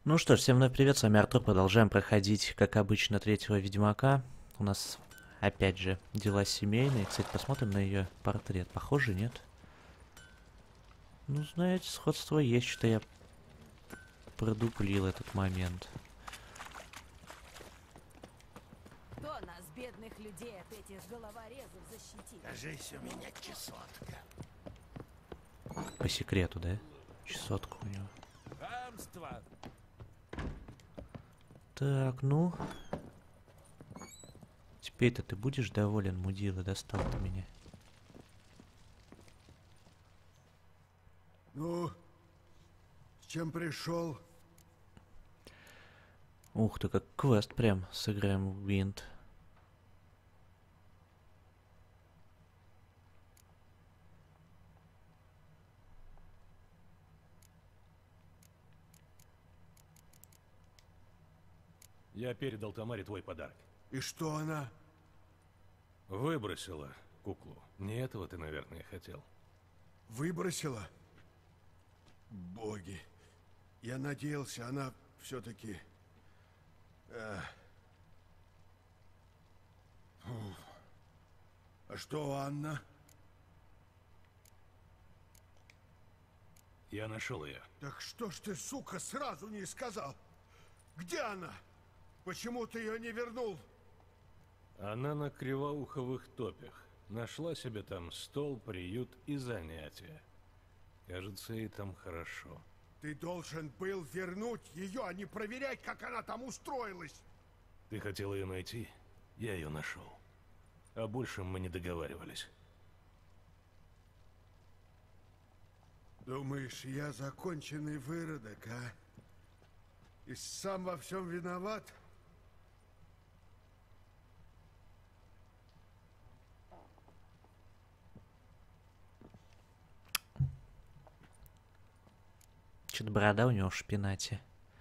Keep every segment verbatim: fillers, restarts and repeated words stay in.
Ну что ж, всем вновь привет, с вами Артур, продолжаем проходить, как обычно, третьего Ведьмака. У нас, опять же, дела семейные. Кстати, посмотрим на ее портрет. Похоже, нет? Ну, знаете, сходство есть, что я продуплил этот момент. Кто нас, бедных людей, от этих головорезов защитит? Кажись, у меня чесотка. По секрету, да? Чесотка у него. Хамство! Так, ну... Теперь-то ты будешь доволен, мудила, достал ты меня. Ну, с чем пришел? Ух ты, как квест прям, сыграем в Винт. Я передал Тамаре твой подарок. И что она? Выбросила куклу. Не этого ты, наверное, хотел. Выбросила? Боги. Я надеялся, она все-таки... Э... фу. А что, Анна? Я нашел ее. Так что ж ты, сука, сразу не сказал? Где она? Почему ты ее не вернул? Она на кривоуховых топях. Нашла себе там стол, приют и занятия. Кажется, ей там хорошо. Ты должен был вернуть ее, а не проверять, как она там устроилась. Ты хотел ее найти? Я ее нашел. О большем мы не договаривались. Думаешь, я законченный выродок, а? И сам во всем виноват? Что-то борода у него в шпинате.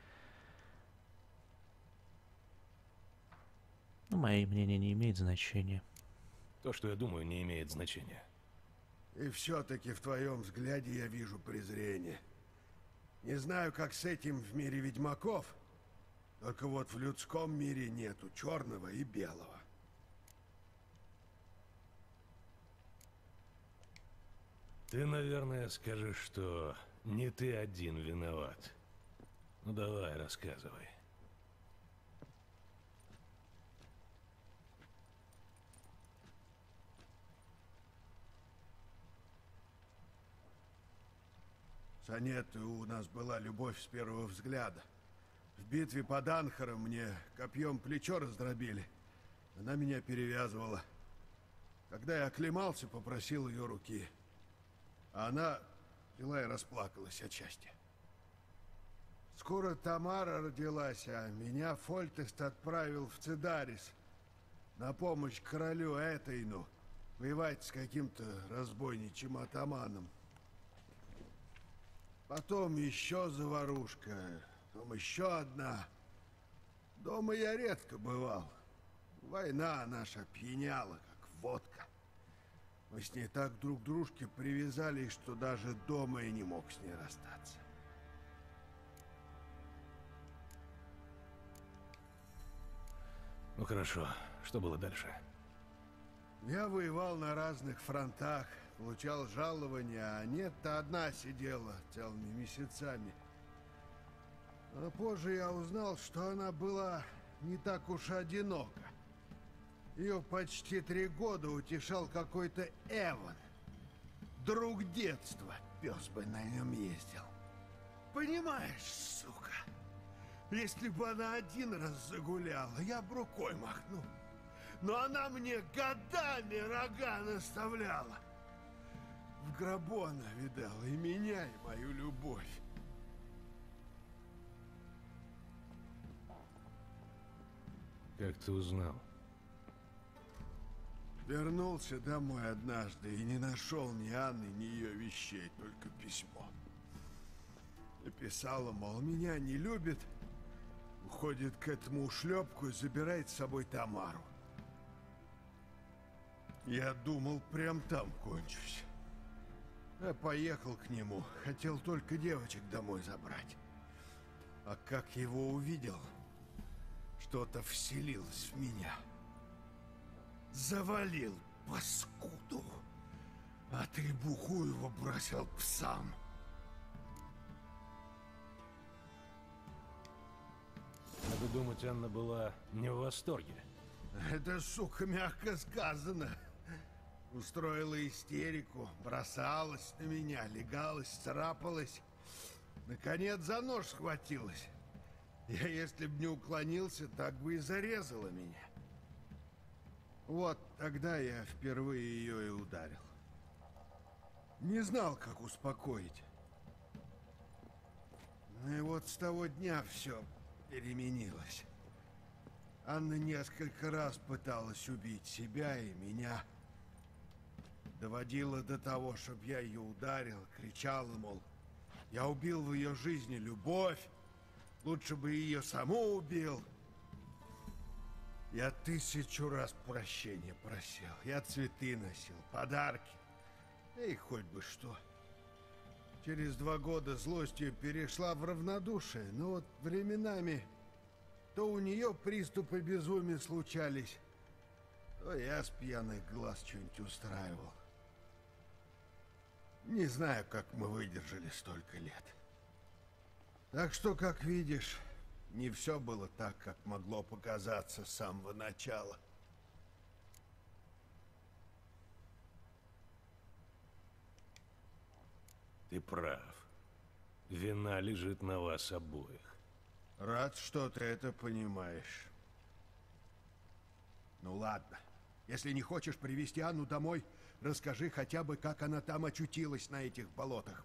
Ну, мое мнение не имеет значения. То, что я думаю, не имеет значения. И все-таки в твоем взгляде я вижу презрение. Не знаю, как с этим в мире ведьмаков, только вот в людском мире нету черного и белого. Ты, наверное, скажешь, что не ты один виноват. Ну давай, рассказывай. С Анетой у нас была любовь с первого взгляда. В битве под Анхаром мне копьем плечо раздробили. Она меня перевязывала. Когда я оклемался, попросил ее руки. А она взяла и расплакалась от счастья. Скоро Тамара родилась, а меня Фольтест отправил в Цидарис на помощь королю Этейну воевать с каким-то разбойничьим атаманом. Потом еще заварушка, потом еще одна. Дома я редко бывал. Война наша пьяняла, как водка. Мы с ней так друг к дружке привязались, что даже дома и не мог с ней расстаться. Ну хорошо, что было дальше? Я воевал на разных фронтах, получал жалования, а нет-то одна сидела целыми месяцами. А позже я узнал, что она была не так уж одинока. Ее почти три года утешал какой-то Эван. Друг детства, пес бы на нем ездил. Понимаешь, сука, если бы она один раз загуляла, я бы рукой махнул. Но она мне годами рога наставляла. В гробу она видала и меня, и мою любовь. Как ты узнал? Вернулся домой однажды и не нашел ни Анны, ни ее вещей, только письмо. Написала, мол, меня не любит, уходит к этому ушлепку и забирает с собой Тамару. Я думал, прям там кончусь. Я поехал к нему, хотел только девочек домой забрать. А как его увидел, что-то вселилось в меня. Завалил паскуду, а требуху его бросил к псам. Надо думать, Анна была не в восторге. Это, сука, мягко сказано. Устроила истерику, бросалась на меня, легалась, царапалась. Наконец за нож схватилась. Я, если б не уклонился, так бы и зарезала меня. Вот тогда я впервые ее и ударил. Не знал, как успокоить. Ну и вот с того дня все переменилось. Анна несколько раз пыталась убить себя и меня. Доводила до того, чтобы я ее ударил, кричала, мол, я убил в ее жизни любовь, лучше бы ее саму убил. Я тысячу раз прощения просил, я цветы носил, подарки, и хоть бы что. Через два года злость ее перешла в равнодушие, но вот временами то у нее приступы безумия случались, то я с пьяных глаз что-нибудь устраивал. Не знаю, как мы выдержали столько лет. Так что, как видишь, не все было так, как могло показаться с самого начала. Ты прав. Вина лежит на вас обоих. Рад, что ты это понимаешь. Ну ладно. Если не хочешь привезти Анну домой, расскажи хотя бы, как она там очутилась на этих болотах.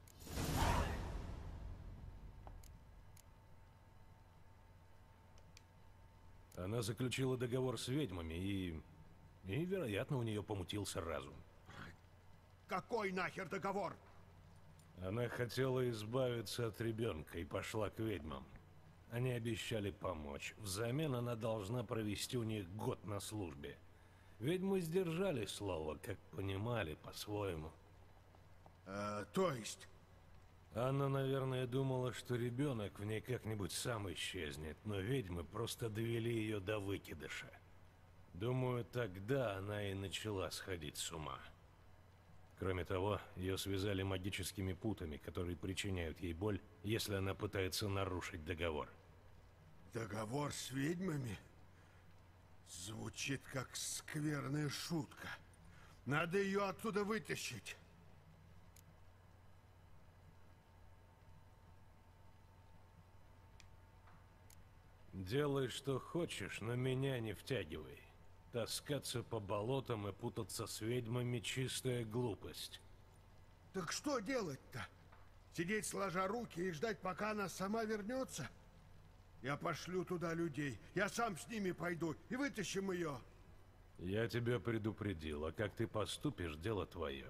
Она заключила договор с ведьмами, и... И, вероятно, у нее помутился разум. Какой нахер договор? Она хотела избавиться от ребенка и пошла к ведьмам. Они обещали помочь. Взамен она должна провести у них год на службе. Ведьмы сдержали слово, как понимали по-своему. А, то есть? Анна, наверное, думала, что ребенок в ней как-нибудь сам исчезнет, но ведьмы просто довели ее до выкидыша. Думаю, тогда она и начала сходить с ума. Кроме того, ее связали магическими путами, которые причиняют ей боль, если она пытается нарушить договор. Договор с ведьмами? Звучит как скверная шутка. Надо ее оттуда вытащить. Делай, что хочешь, но меня не втягивай. Таскаться по болотам и путаться с ведьмами — чистая глупость. Так что делать-то? Сидеть сложа руки и ждать, пока она сама вернется? Я пошлю туда людей. Я сам с ними пойду и вытащим ее. Я тебя предупредил, а как ты поступишь — дело твое.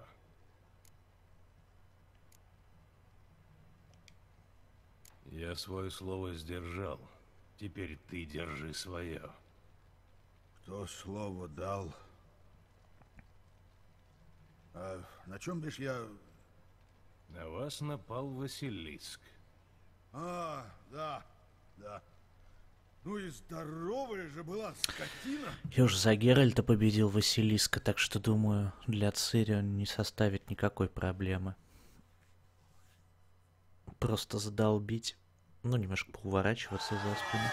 Я свое слово сдержал. Теперь ты держи свое. Кто слово дал? А на чем, бишь, я... На вас напал Василиск. А, да, да. Ну и здоровая же была скотина. Я уже за Геральта победил Василиска, так что, думаю, для Цири он не составит никакой проблемы. Просто задолбить, ну, немножко поуворачиваться за спину.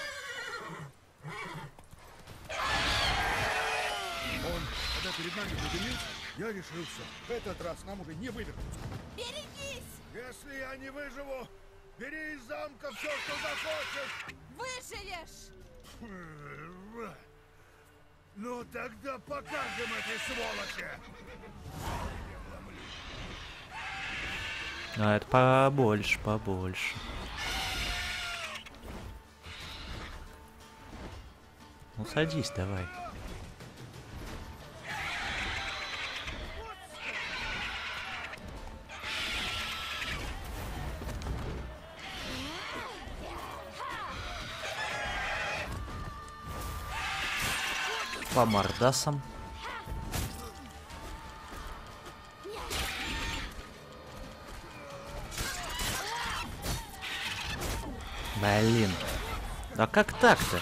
Он, когда перед нами подымился, я решил все. В этот раз нам уже не вывернуться. Берегись! Если я не выживу, бери из замка все, что захочешь. Выживешь! Ну тогда покажем этой сволочи. А это побольше, побольше. Ну садись давай. По мордасам. Блин. Да как так-то?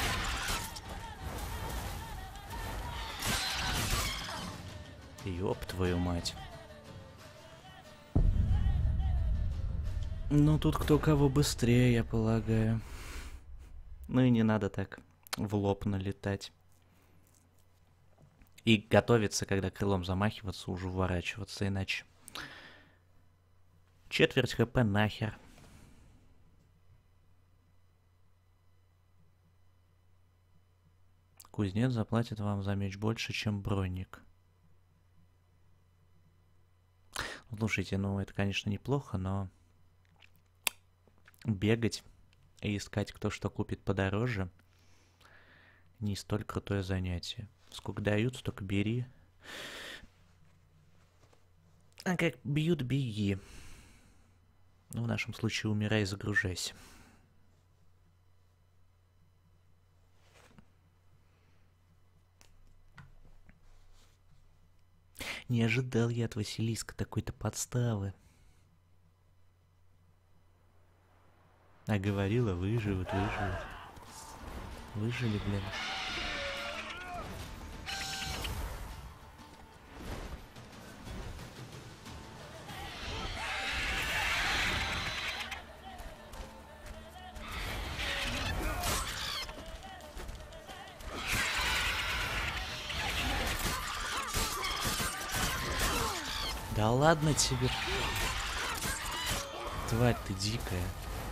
Ёб твою мать. Ну тут кто кого быстрее, я полагаю. Ну и не надо так в лоб налетать. И готовиться, когда крылом замахиваться, уже уворачиваться, иначе. Четверть хп нахер. Кузнец заплатит вам за меч больше, чем броник. Слушайте, ну это, конечно, неплохо, но бегать и искать, кто что купит подороже, не столь крутое занятие. Сколько дают, столько бери. А как бьют, беги. Ну, в нашем случае умирай и загружайся. Не ожидал я от Василиска такой-то подставы. А говорила, выживут, выживут. Выжили, блин. Да ладно тебе. Тварь ты дикая.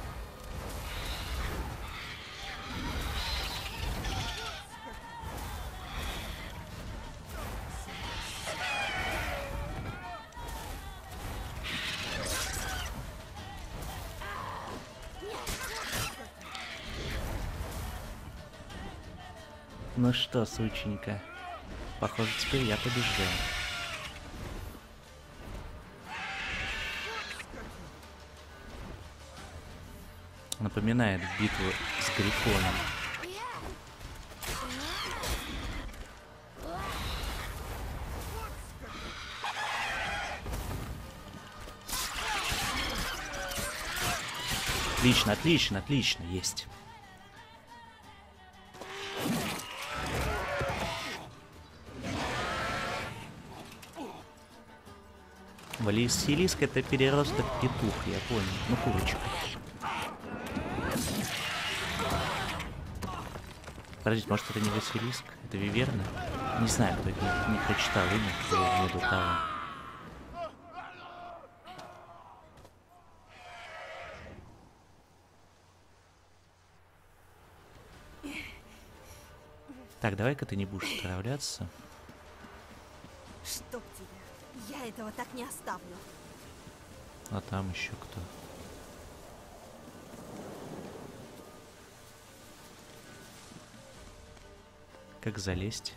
Ну что, сученька, похоже, теперь я побеждаю. Напоминает битву с Грифоном. Отлично, отлично, отлично, есть. Василиск — это переросток петух, я понял. Ну, курочка. Подождите, может это не Василиск? Это Виверна? Не знаю, кто это не, не прочитал имя, кто не до того. Так, давай-ка ты не будешь отравляться. Чтоб тебя. Я этого так не оставлю. А там еще кто? Как залезть?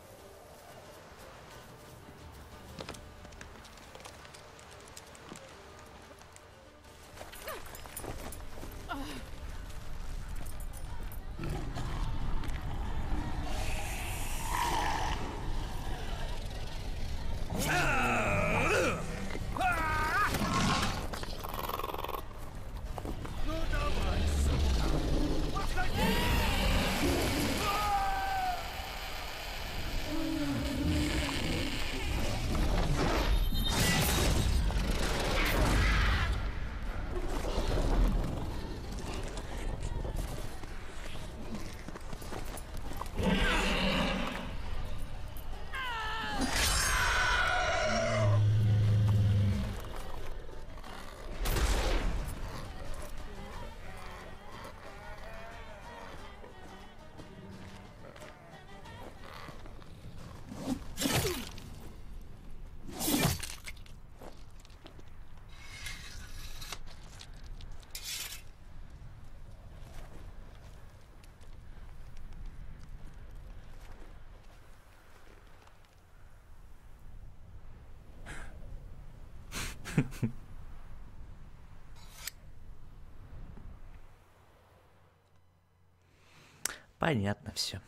Понятно все.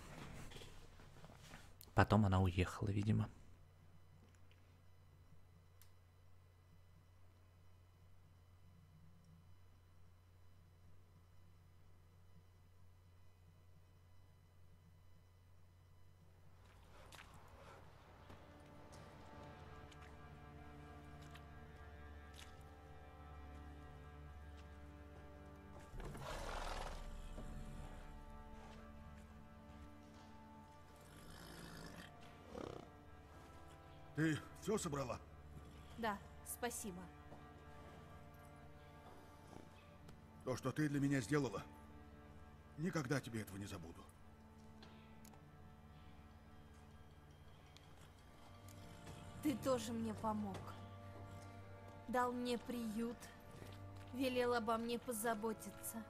Потом она уехала, видимо. Ты все собрала? Да, спасибо. То, что ты для меня сделала, никогда тебе этого не забуду. Ты тоже мне помог. Дал мне приют. Велел обо мне позаботиться.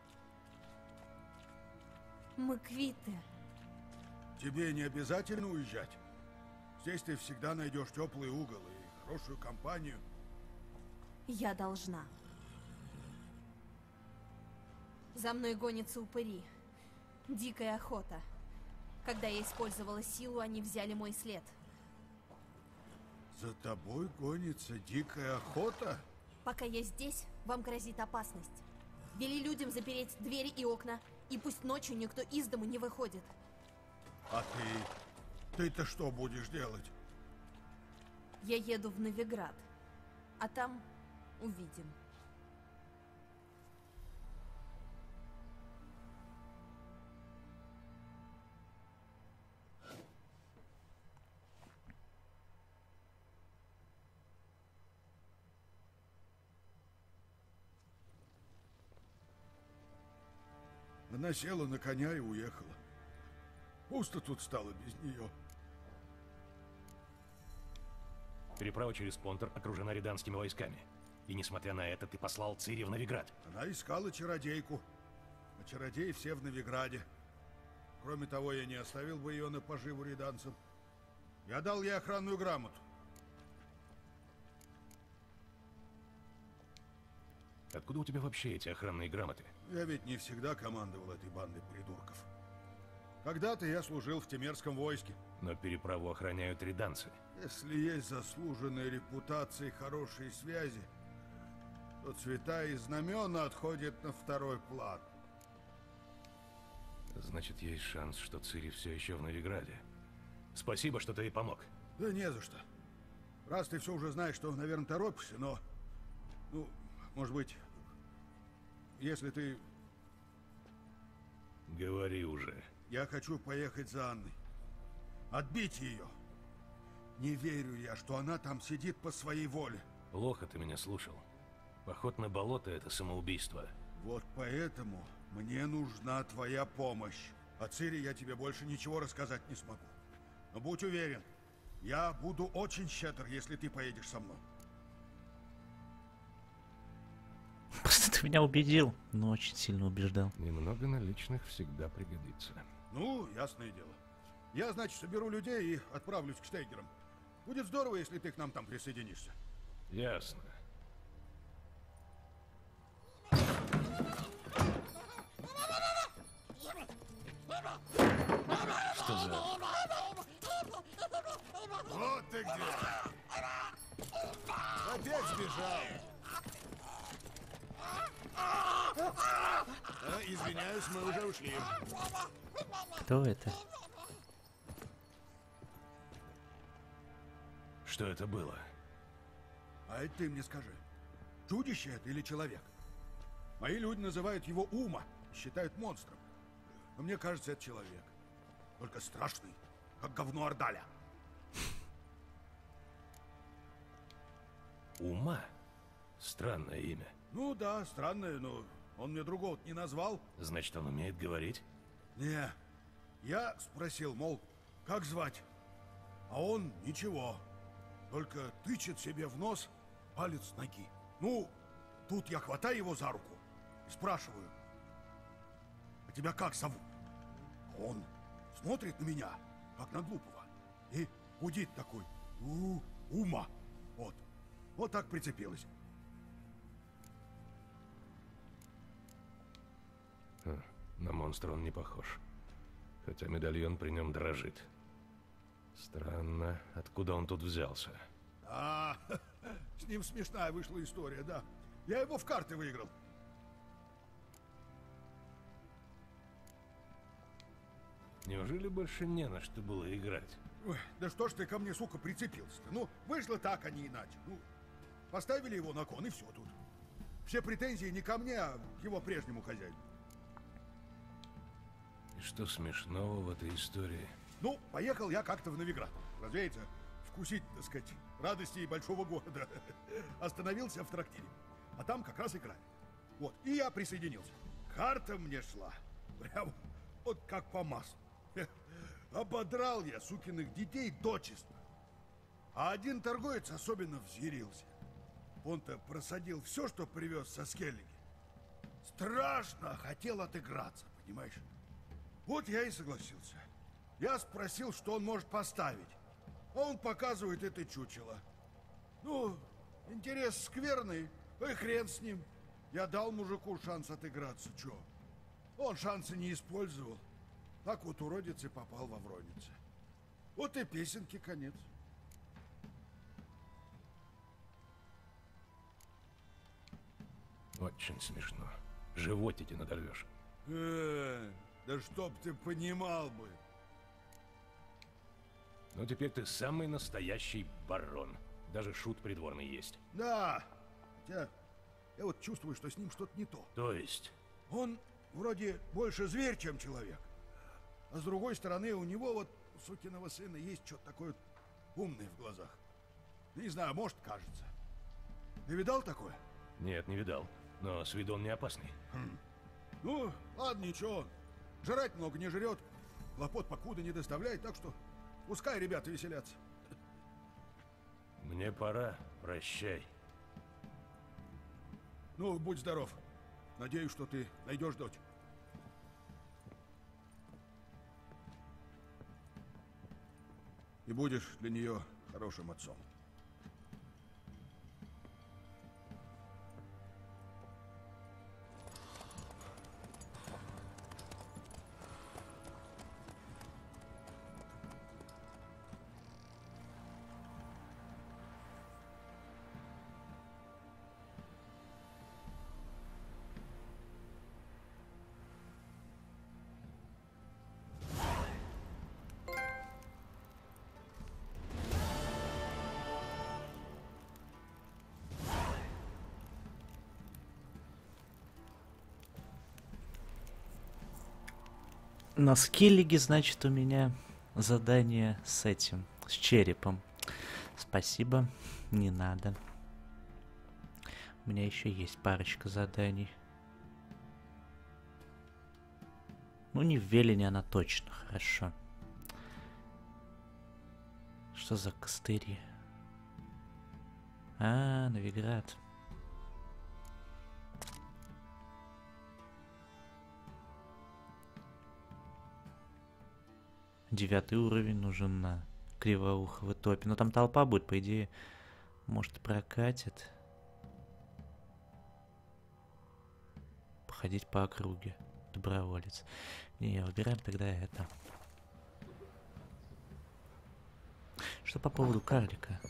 Мы квиты. Тебе не обязательно уезжать. Здесь ты всегда найдешь теплый угол и хорошую компанию. Я должна. За мной гонятся упыри. Дикая охота. Когда я использовала силу, они взяли мой след. За тобой гонится дикая охота? Пока я здесь, вам грозит опасность. Вели людям запереть двери и окна, и пусть ночью никто из дому не выходит. А ты? Ты-то что будешь делать? Я еду в Новиград, а там увидим. Она села на коня и уехала. Пусто тут стало без нее. Переправа через Понтер окружена риданскими войсками. И несмотря на это, ты послал Цири в Новиград. Она искала чародейку. А чародеи все в Новиграде. Кроме того, я не оставил бы ее на поживу риданцам. Я дал ей охранную грамоту. Откуда у тебя вообще эти охранные грамоты? Я ведь не всегда командовал этой бандой придурков. Когда-то я служил в Темерском войске. Но переправу охраняют риданцы. Если есть заслуженная репутация и хорошие связи, то цвета и знамена отходят на второй план. Значит, есть шанс, что Цири все еще в Новиграде. Спасибо, что ты ей помог. Да не за что. Раз ты все уже знаешь, то, наверное, торопишься, но... Ну, может быть, если ты... Говори уже. Я хочу поехать за Анной. Отбить ее. Не верю я, что она там сидит по своей воле. Плохо ты меня слушал. Поход на болото — это самоубийство. Вот поэтому мне нужна твоя помощь. О Цири я тебе больше ничего рассказать не смогу. Но будь уверен, я буду очень щедр, если ты поедешь со мной. Просто ты меня убедил, но очень сильно убеждал. Немного наличных всегда пригодится. Ну, ясное дело. Я, значит, соберу людей и отправлюсь к Штейгерам. Будет здорово, если ты к нам там присоединишься. Ясно. Что за... Вот ты где! Опять сбежал! А, извиняюсь, мы уже ушли. Кто это? Что это было? А это ты мне скажи. Чудище это или человек? Мои люди называют его Ума, считают монстром. Но мне кажется, это человек. Только страшный, как говно Ордаля. Ума? Странное имя. Ну да, странное, но он мне другого не назвал. Значит, он умеет говорить? Не, я спросил, мол, как звать? А он ничего, только тычет себе в нос палец ноги. Ну, тут я хватаю его за руку и спрашиваю, а тебя как зовут? Он смотрит на меня, как на глупого, и гудит такой, у Ума. Вот, вот так прицепилась. Хм, на монстра он не похож. Хотя медальон при нем дрожит. Странно, откуда он тут взялся? А, с ним смешная вышла история, да. Я его в карты выиграл. Неужели больше не на что было играть? Ой, да что ж ты ко мне, сука, прицепился-то? Ну, вышло так, а не иначе. Ну, поставили его на кон, и все тут. Все претензии не ко мне, а к его прежнему хозяину. И что смешного в этой истории? Ну, поехал я как-то в Новиград. Разумеется, вкусить, так сказать, радости большого города. Остановился в трактире. А там как раз игра. Вот, и я присоединился. Карта мне шла. Прям вот как по маслу. Ободрал я сукиных детей дочисто. А один торговец особенно взъярился. Он-то просадил все, что привез со Скеллиги. Страшно хотел отыграться, понимаешь? Вот я и согласился. Я спросил, что он может поставить. А он показывает это чучело. Ну, интерес скверный, и хрен с ним. Я дал мужику шанс отыграться, чё? Он шансы не использовал. Так вот уродец и попал во Вронице. Вот и песенки конец. Очень смешно. Животики надорвешь. Э, да чтоб ты понимал бы. Ну теперь ты самый настоящий барон. Даже шут придворный есть. Да, хотя я вот чувствую, что с ним что-то не то. То есть? Он вроде больше зверь, чем человек. А с другой стороны, у него вот, у сукиного сына, есть что-то такое умное в глазах. Не знаю, может, кажется. Ты видал такое? Нет, не видал. Но с виду он не опасный. Хм. Ну, ладно, ничего. Жрать много не жрет. Хлопот покуда не доставляет, так что пускай ребята веселятся. Мне пора. Прощай. Ну, будь здоров. Надеюсь, что ты найдешь дочь. И будешь для нее хорошим отцом. На Скеллиге, значит, у меня задание с этим, с черепом. Спасибо, не надо. У меня еще есть парочка заданий. Ну, не в Велине она точно, хорошо. Что за костыри? А, Новиград. Девятый уровень нужен на Кривоуховой топе. Но там толпа будет, по идее, может, прокатит. Походить по округе. Доброволец. Не, выбираем тогда это. Что по поводу карлика?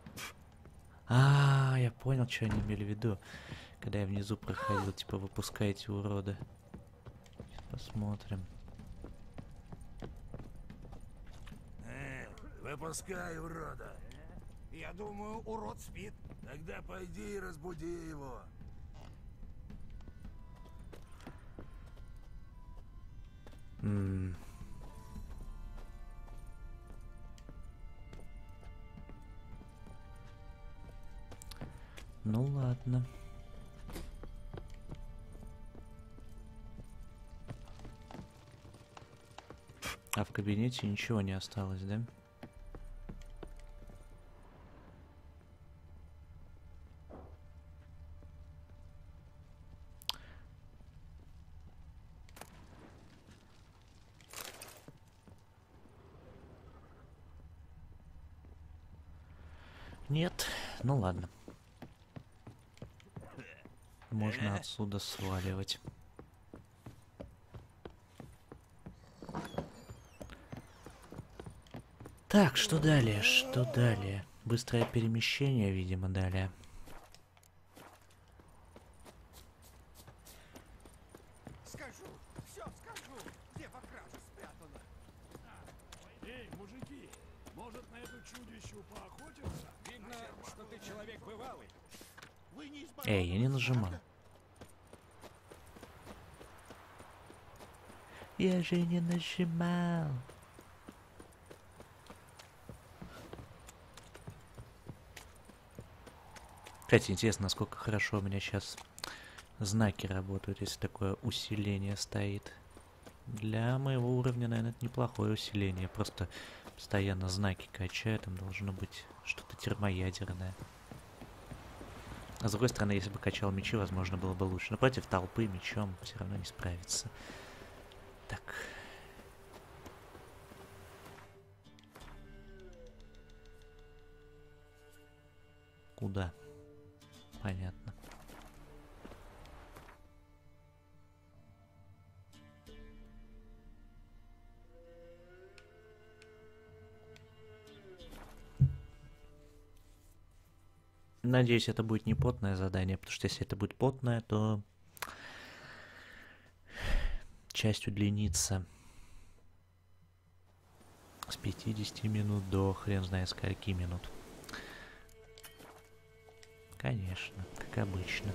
А, я понял, что они имели в виду, когда я внизу проходил. Типа, выпускайте урода. Посмотрим. Выпускай урода. Я думаю, урод спит. Тогда пойди и разбуди его. М. Ну ладно. А в кабинете ничего не осталось, да? Нет, ну ладно. Можно отсюда сваливать. Так, что далее? Что далее? Быстрое перемещение, видимо, далее. Скажу, все скажу, где во краже спрятано. Эй, мужики, может на эту чудищу поохотиться? Видно, что ты человек бывалый. Вы не из Эй, я не нажимал. Я же не нажимал. Кстати, интересно, насколько хорошо у меня сейчас знаки работают, если такое усиление стоит. Для моего уровня, наверное, это неплохое усиление. Просто постоянно знаки качаю, там должно быть что-то термоядерное. А с другой стороны, если бы качал мечи, возможно, было бы лучше. Но против толпы мечом все равно не справится. Так. Куда? Понятно. Надеюсь, это будет не потное задание, потому что если это будет потное, то часть удлинится с пятидесяти минут до хрен знает скольки минут. Конечно, как обычно.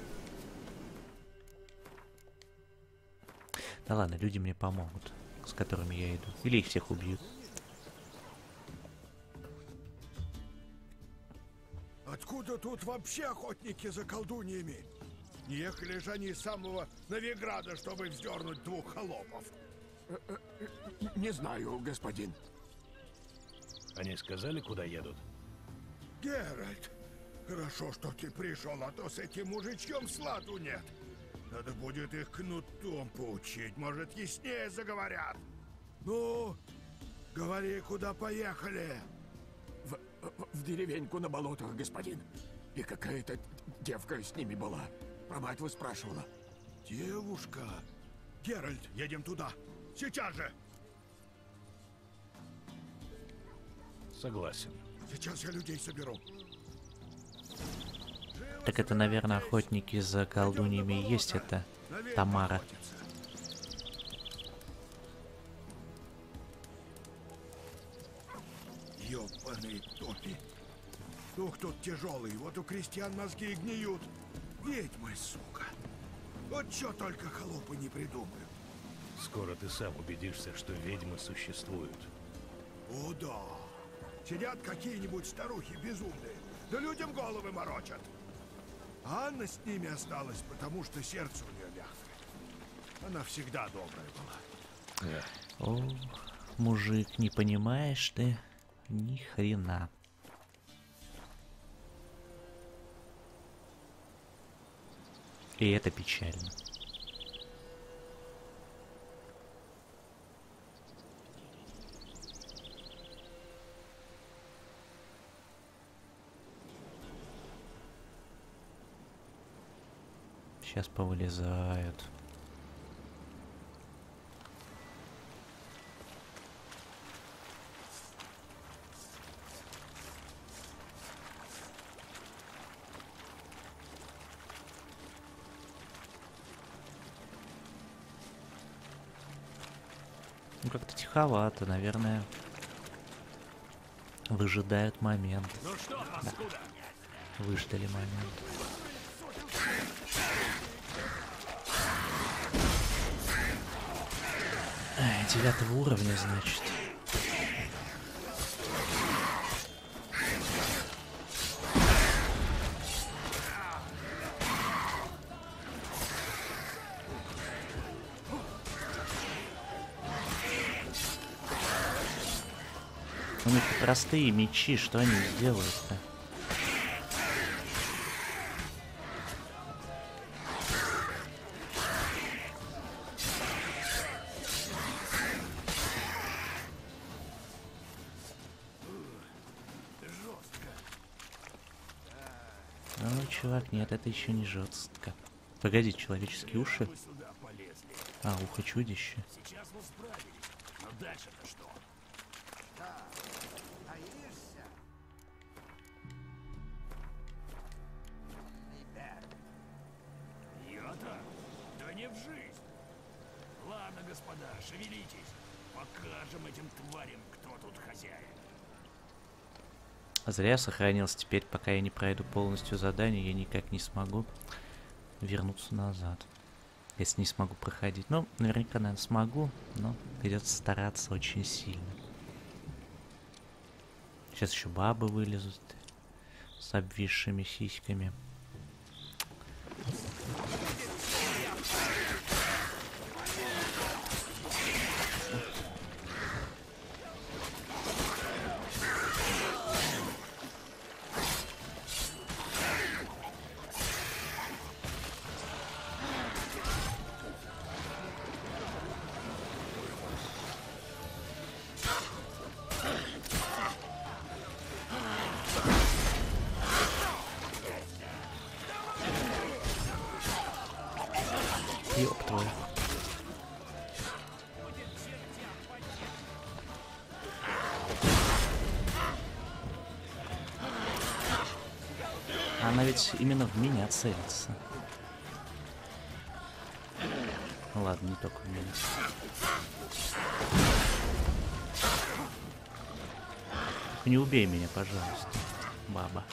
Да ладно, люди мне помогут, с которыми я иду. Или их всех убьют. Откуда тут вообще охотники за колдуньями? Не ехали же они из самого Новиграда, чтобы вздернуть двух холопов. Не знаю, господин. Они сказали, куда едут? Геральт, хорошо, что ты пришел, а то с этим мужичьем сладу нет. Надо будет их кнутом поучить, может, яснее заговорят. Ну, говори, куда поехали. В, в, в деревеньку на болотах, господин. И какая-то девка с ними была. Про мать вы спрашивала. Девушка? Геральт, едем туда. Сейчас же. Согласен. Сейчас я людей соберу. Так это, наверное, охотники за колдуньями и есть это Тамара. Ёбаные топи. Дух тут тяжелый, вот у крестьян мозги гниют. Ведьмы, сука. Вот чё только холопы не придумают. Скоро ты сам убедишься, что ведьмы существуют. О да. Сидят какие-нибудь старухи безумные, да людям головы морочат. А Анна с ними осталась, потому что сердце у нее мягкое. Она всегда добрая была. Да. О, мужик, не понимаешь ты ни хрена. И это печально. Сейчас повылезают. Ну как-то тиховато, наверное. Выжидают момент. Ну что, паскуда? Да. Выждали момент. Ай, девятого уровня, значит. У них простые мечи, что они сделают-то? Ну, чувак, нет, это еще не жестко. Погоди, человеческие уши. А, ухо чудища. Сейчас вы справились. Но дальше-то что? Боишься? Я-то? Да не в жизнь. Ладно, господа, шевелитесь. Покажем этим тварям, кто тут хозяин. Зря я сохранился. Теперь, пока я не пройду полностью задание, я никак не смогу вернуться назад. Если не смогу проходить. Ну, наверняка, наверное, смогу, но придется стараться очень сильно. Сейчас еще бабы вылезут с обвисшими сиськами. она ведь именно в меня целится. Ладно, не только в меня. Не убей меня, пожалуйста, баба.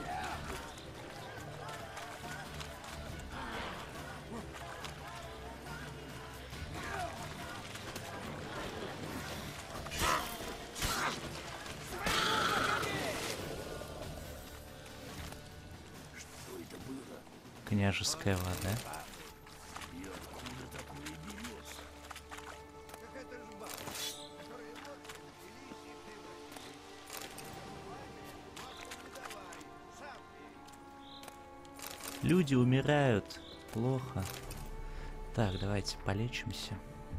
Княжеская вода. Люди умирают. Плохо. Так, давайте полечимся.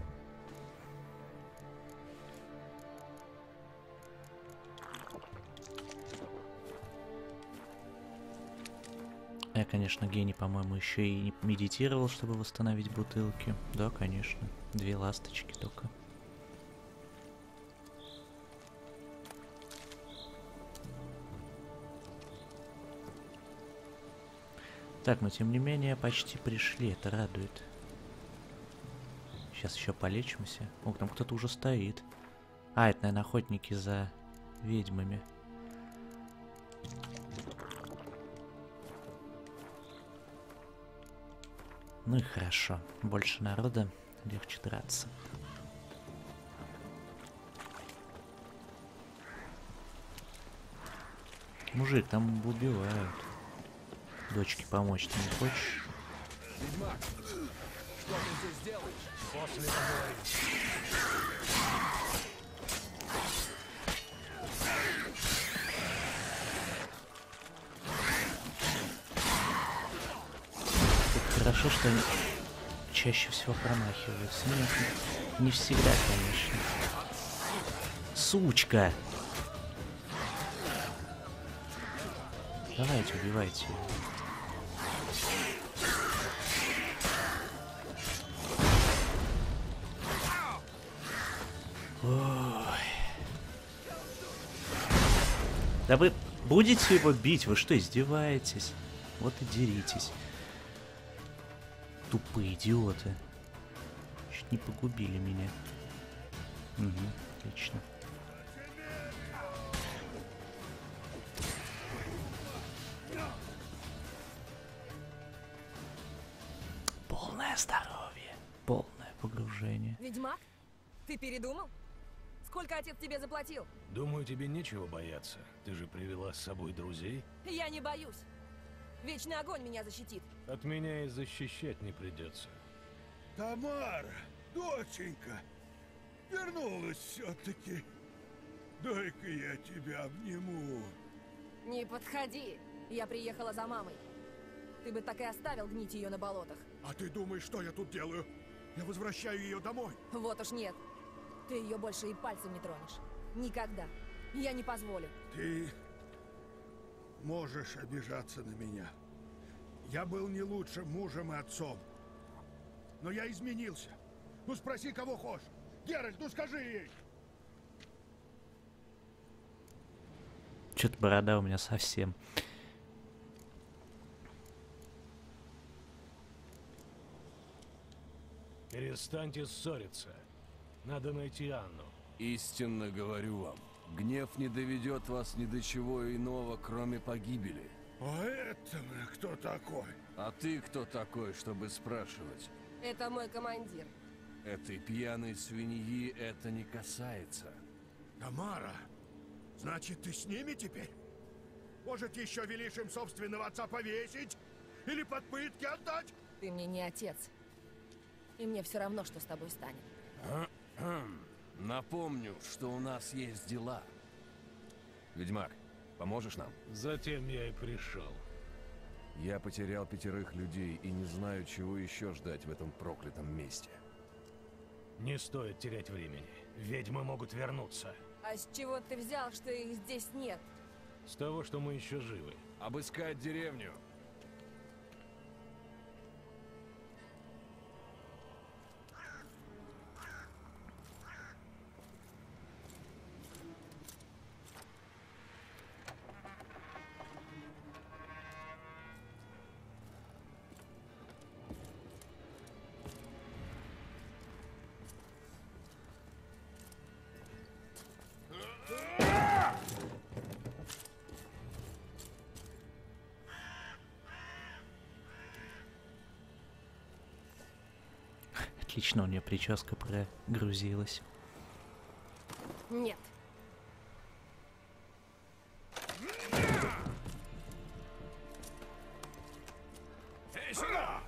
Я, конечно, гений, по-моему, еще и не медитировал, чтобы восстановить бутылки. Да, конечно. Две ласточки только. Так, но тем не менее почти пришли, это радует. Сейчас еще полечимся. О, там кто-то уже стоит. А, это, наверное, охотники за ведьмами. Ну и хорошо. Больше народа, легче драться. Мужик, там убивают. Дочке помочь ты не хочешь? Ведьмак, что ты здесь делаешь? После поговорим. Хорошо, что они чаще всего промахиваются. Нет, не всегда, конечно. Сучка! Давайте, убивайте его. Ой. Да вы будете его бить? Вы что, издеваетесь? Вот и деритесь. Тупые идиоты. Чуть не погубили меня. Угу, отлично. Полное здоровье. Полное погружение. Ведьмак? Ты передумал? Сколько отец тебе заплатил? Думаю, тебе нечего бояться. Ты же привела с собой друзей. Я не боюсь. Вечный огонь меня защитит. От меня и защищать не придется. Тамара, доченька, вернулась все-таки. Дай-ка я тебя обниму. Не подходи. Я приехала за мамой. Ты бы так и оставил гнить ее на болотах. А ты думаешь, что я тут делаю? Я возвращаю ее домой. Вот уж нет. Ты ее больше и пальцем не тронешь. Никогда. Я не позволю. Ты можешь обижаться на меня. Я был не лучшим мужем и отцом. Но я изменился. Ну спроси, кого хочешь. Геральт, ну скажи ей. Что-то борода у меня совсем. Перестаньте ссориться. Надо найти Анну. Истинно говорю вам, гнев не доведет вас ни до чего иного, кроме погибели. А это кто такой? А ты кто такой, чтобы спрашивать? Это мой командир. Этой пьяной свиньи это не касается. Тамара, значит, ты с ними теперь? Может, еще велишь им собственного отца повесить? Или под пытки отдать? Ты мне не отец. И мне все равно, что с тобой станет. Напомню, что у нас есть дела. Ведьмак, поможешь нам? Затем я и пришел. Я потерял пятерых людей и не знаю, чего еще ждать в этом проклятом месте. Не стоит терять времени. Ведьмы могут вернуться. А с чего ты взял, что их здесь нет? С того, что мы еще живы. Обыскать деревню. Частично у нее прическа прогрузилась. Нет. Эй, сюда!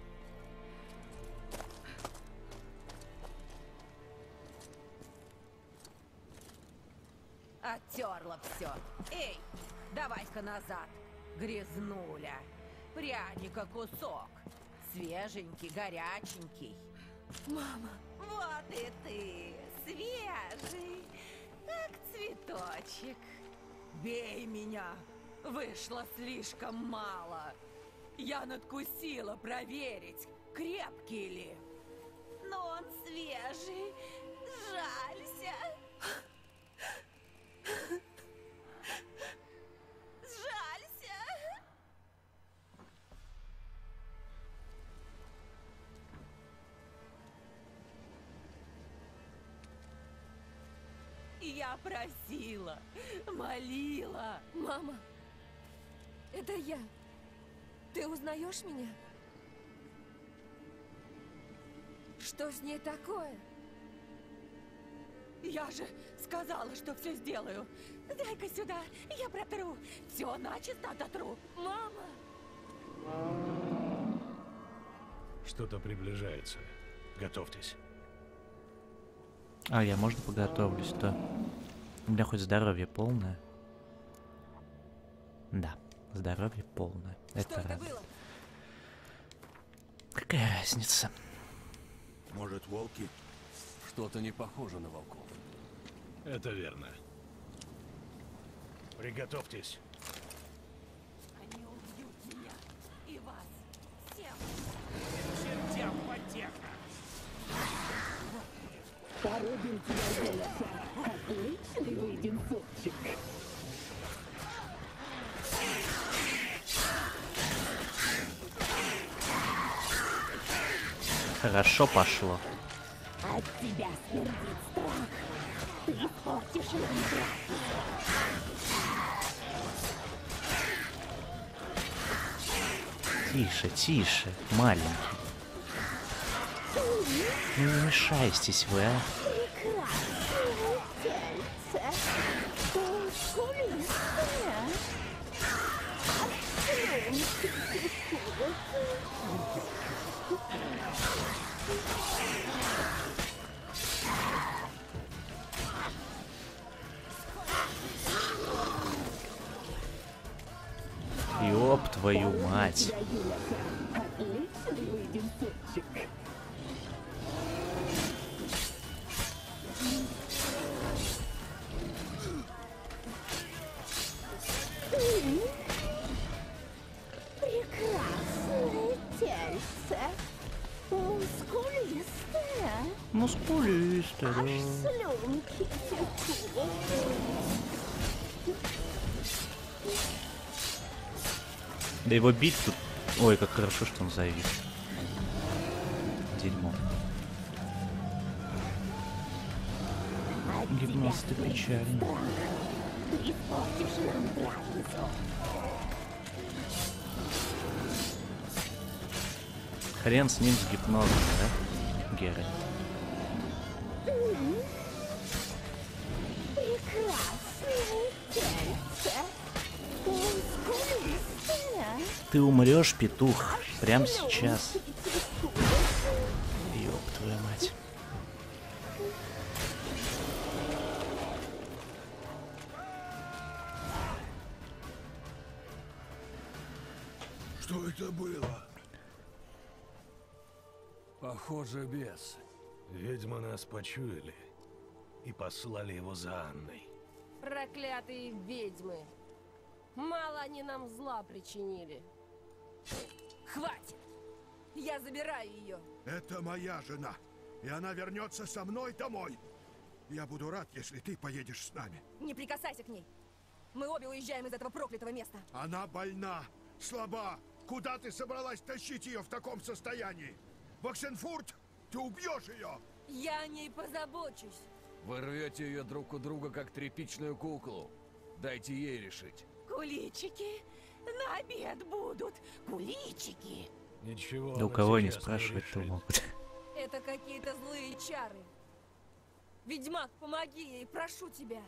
Оттерла все. Эй, давай-ка назад. Грязнуля. Пряника кусок. Свеженький, горяченький. Мама. Вот и ты. Свежий. Как цветочек. Бей меня. Вышло слишком мало. Я надкусила проверить, крепкий ли. Но он свежий. Жалься. Жалься. Я просила, молила. Мама, это я. Ты узнаешь меня? Что с ней такое? Я же сказала, что все сделаю. Дай-ка сюда, я протру. Все начисто дотру. Мама! Что-то приближается. Готовьтесь. А, я, можно, поготовлюсь, то у меня хоть здоровье полное. Да, здоровье полное. Что Это это радует. было? Какая разница? Может, волки? Что-то не похоже на волков. Это верно. Приготовьтесь. Они убьют меня и вас всех. Чертям потеха! Порубим тебя, Золото. Отличный выйдет супчик. Хорошо пошло. От тебя смердит страх. Ты испортишь нам трапезу. Тише, тише, маленький. Ну не мешайтесь вы, а. Прекрасное тельце. Мускулистое. Ёб твою мать. Отличный выйдет супчик. Прекрасное тельце. Мускулистое. Мускулистый, Аж да. слюнки текут. Да его бить тут... Ой, как хорошо, что он завис. Дерьмо. Гипноз, ты печальный. Ты испортишь нам трапезу. Хрен с ним, с гипнозом, да, Гера? Прекрасное тельце. Мускулистое. Ты умрешь, петух, прямо сейчас. Ёб твою мать. Что это было? Похоже, бес. Ведьмы нас почуяли и послали его за Анной. Проклятые ведьмы. Мало они нам зла причинили. Хватит! Я забираю ее. Это моя жена, и она вернется со мной домой. Я буду рад, если ты поедешь с нами. Не прикасайся к ней. Мы обе уезжаем из этого проклятого места. Она больна, слаба. Куда ты собралась тащить ее в таком состоянии? В Оксенфурт? Ты убьешь ее! Я о ней позабочусь. Вы рвете ее друг у друга, как тряпичную куклу. Дайте ей решить. Куличики на обед будут. Куличики. Ничего. Да у она кого не сейчас спрашивать-то решит. могут. Это какие Это злые чары. Ведьмак, помоги ей, прошу тебя.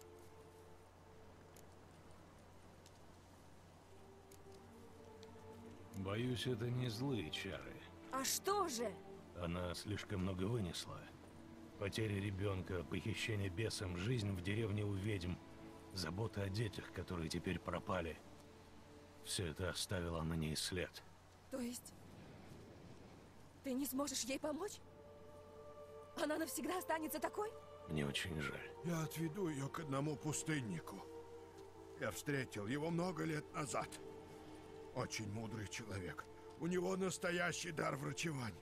Боюсь, это не злые чары. А что же? Она слишком много вынесла. Потеря ребенка, похищение бесом, жизнь в деревне у ведьм, забота о детях, которые теперь пропали. Все это оставило на ней след. То есть ты не сможешь ей помочь? Она навсегда останется такой? Мне очень жаль. Я отведу ее к одному пустыннику. Я встретил его много лет назад. Очень мудрый человек. У него настоящий дар врачевания.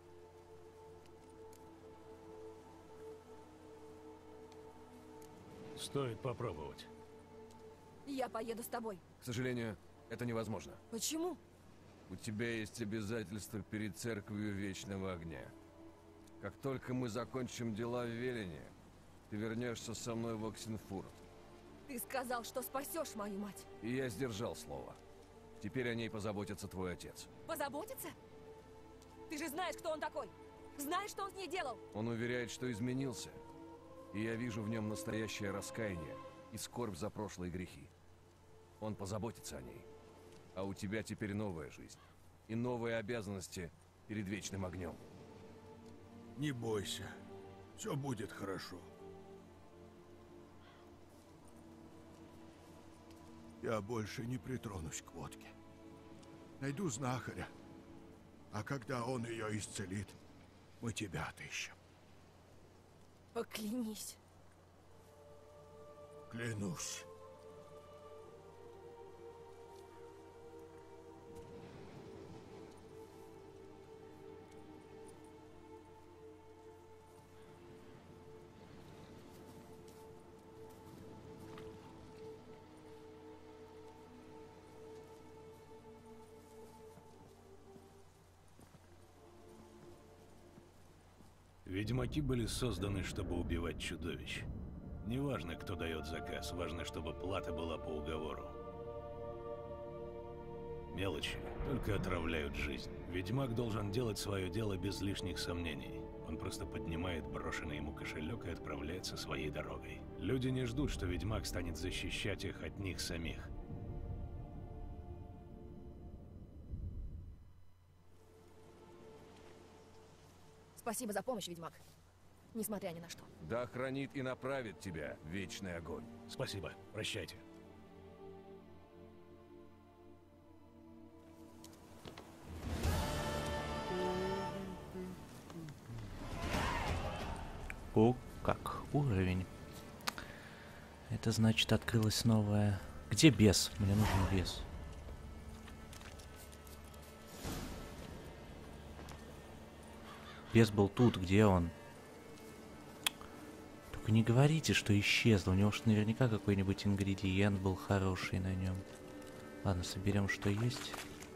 Стоит попробовать. Я поеду с тобой. К сожалению, это невозможно. Почему? У тебя есть обязательства перед Церковью Вечного Огня. Как только мы закончим дела в Велине, ты вернешься со мной в Оксенфурт. Ты сказал, что спасешь мою мать. И я сдержал слово. Теперь о ней позаботится твой отец. Позаботиться? Ты же знаешь, кто он такой. Знаешь, что он с ней делал. Он уверяет, что изменился. И я вижу в нем настоящее раскаяние и скорбь за прошлые грехи. Он позаботится о ней. А у тебя теперь новая жизнь. И новые обязанности перед Вечным Огнем. Не бойся. Все будет хорошо. Я больше не притронусь к водке. Найду знахаря. А когда он ее исцелит, мы тебя отыщем. Поклянись. Клянусь. Ведьмаки были созданы, чтобы убивать чудовищ. Неважно, кто дает заказ, важно, чтобы плата была по уговору. Мелочи только отравляют жизнь. Ведьмак должен делать свое дело без лишних сомнений. Он просто поднимает брошенный ему кошелек и отправляется своей дорогой. Люди не ждут, что ведьмак станет защищать их от них самих. Спасибо за помощь, ведьмак. Несмотря ни на что. Да хранит и направит тебя Вечный Огонь. Спасибо. Прощайте. О, как уровень. Это значит, открылась новая... Где бес? Мне нужен бес. Бес был тут, где он? Только не говорите, что исчезло. У него же наверняка какой-нибудь ингредиент был хороший на нем. Ладно, соберем, что есть.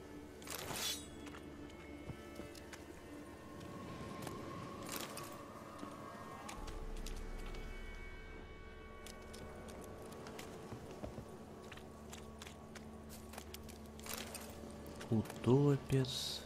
Утопец.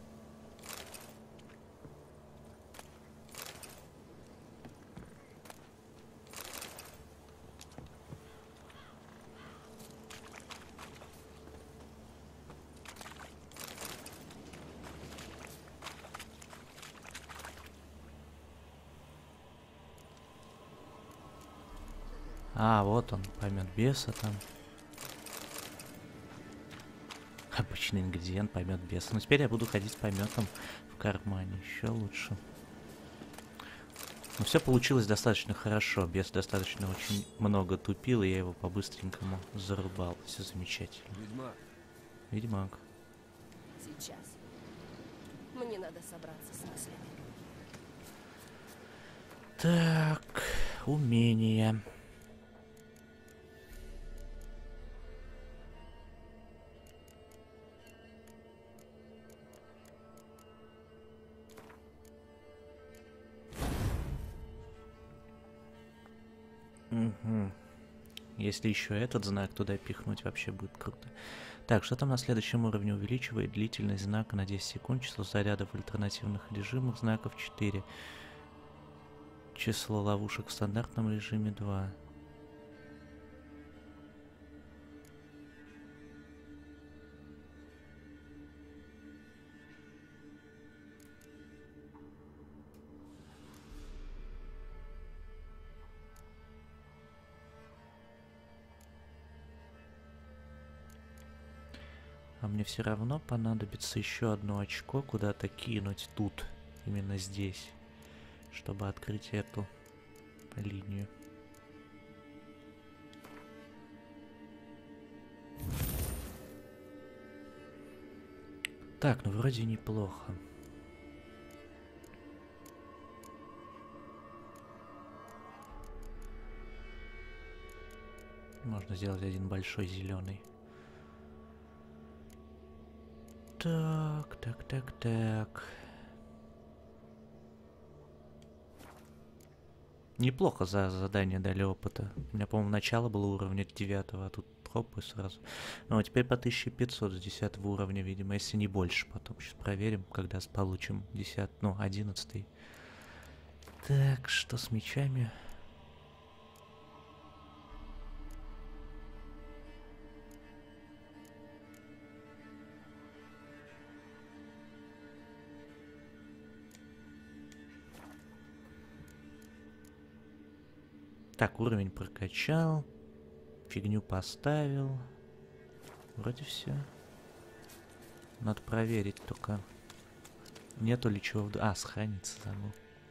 А, вот он, помет беса там. Обычный ингредиент, помет беса. Но теперь я буду ходить с пометом в кармане. Еще лучше. Но все получилось достаточно хорошо. Бес достаточно очень много тупил, и я его по-быстренькому зарубал. Все замечательно. Ведьмак. Ведьмак. Сейчас. Мне надо собраться с мыслями. Так, умения. Угу. Если еще этот знак туда пихнуть, вообще будет круто. Так, что там на следующем уровне? Увеличивает длительность знака на десять секунд, число зарядов в альтернативных режимах знаков четыре. Число ловушек в стандартном режиме два. А мне все равно понадобится еще одно очко куда-то кинуть тут, именно здесь, чтобы открыть эту линию. Так, ну вроде неплохо. Можно сделать один большой зеленый. Так, так, так, так. Неплохо за задание дали опыта. У меня, по-моему, начало было уровня девятого, а тут хоп и сразу. Ну, а теперь по тысяче пятьсот с десятого уровня, видимо, если не больше. Потом сейчас проверим, когда получим десятый, ну, одиннадцатый. Так, что с мечами? Так, уровень прокачал. Фигню поставил. Вроде все. Надо проверить только. Нету ли чего... В... А, сохраниться забыл.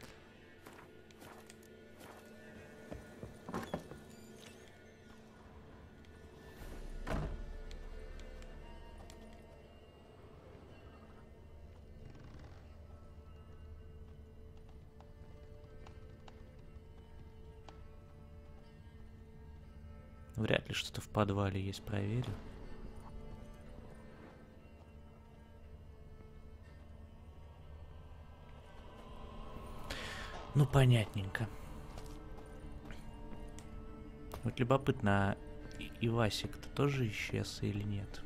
Вряд ли что-то в подвале есть, проверю. Ну, понятненько. Вот любопытно, а Ивасик-то тоже исчез или нет?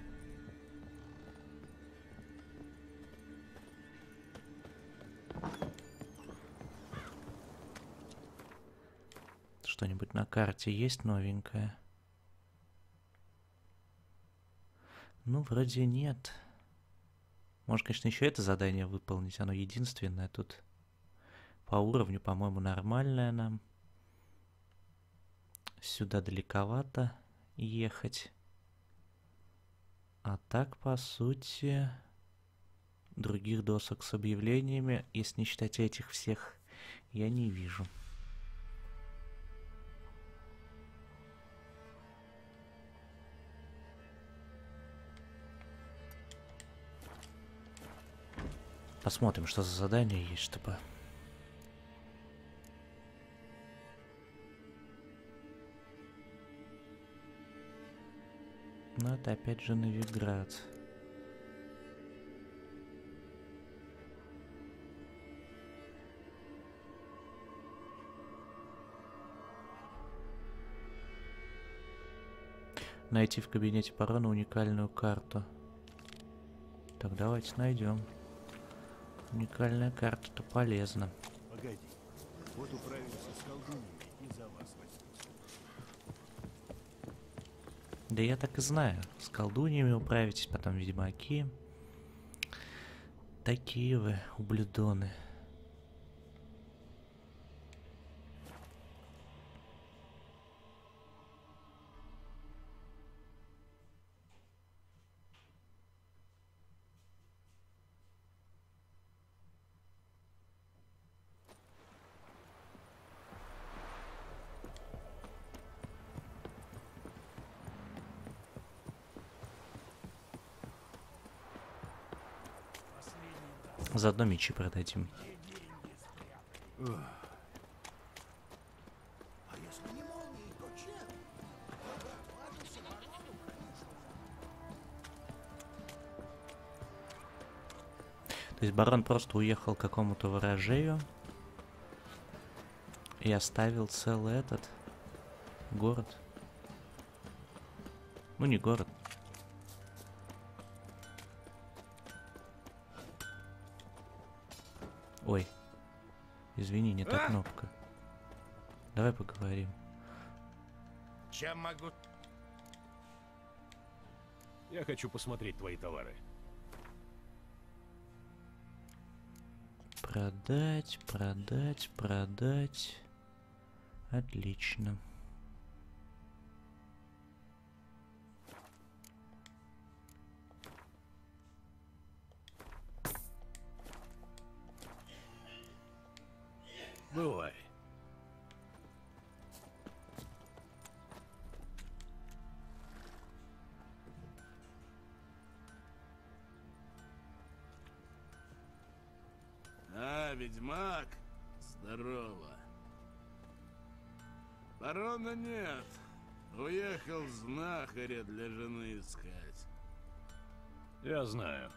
Что-нибудь на карте есть новенькое? Ну, вроде нет. Может, конечно, еще это задание выполнить. Оно единственное тут. По уровню, по-моему, нормальное нам. Сюда далековато ехать. А так, по сути, других досок с объявлениями, если не считать этих всех, я не вижу. Посмотрим, что за задание есть, чтобы... Ну, это опять же Новиград. Найти в кабинете Парона уникальную карту. Так, давайте найдем. Уникальная карта-то полезна. Погоди, вот управимся с колдуньями и за вас возьмусь. Да я так и знаю. С колдуньями управитесь, потом ведьмаки. Такие вы ублюдоны. Заодно мечи продадим. То есть барон просто уехал к какому-то ворожею и оставил целый этот город. Ну, не город. Извини, не та А? кнопка. Давай поговорим. Чем могу... Я хочу посмотреть твои товары. Продать, продать, продать. Отлично. Бывай. А, ведьмак, здорово. Барона нет. Уехал знахаря для жены искать. Я знаю.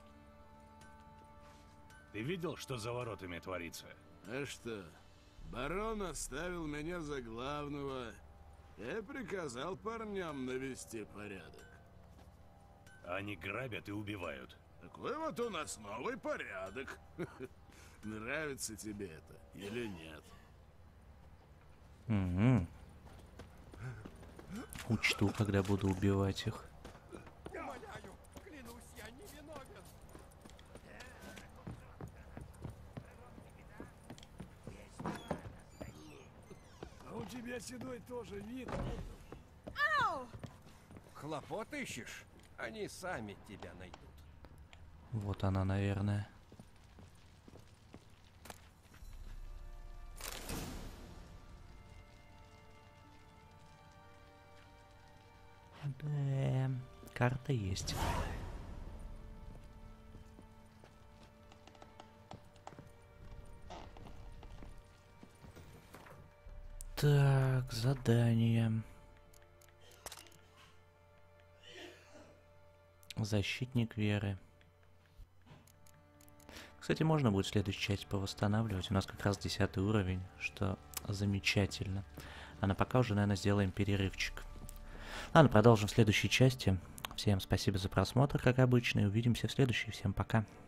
Ты видел, что за воротами творится? А что, барон оставил меня за главного и приказал парням навести порядок. Они грабят и убивают. Такой вот у нас новый порядок. Нравится тебе это или нет? Угу. Учту, когда буду убивать их. Умоляю, клянусь, я не виновен. А у тебя седой тоже вид. Ау! Хлопот ищешь? Они сами тебя найдут. Вот она, наверное. Да, карта есть. Так, задание. Защитник веры. Кстати, можно будет в следующей части повосстанавливать. У нас как раз десятый уровень, что замечательно. А на пока уже, наверное, сделаем перерывчик. Ладно, продолжим в следующей части. Всем спасибо за просмотр, как обычно, и увидимся в следующей. Всем пока.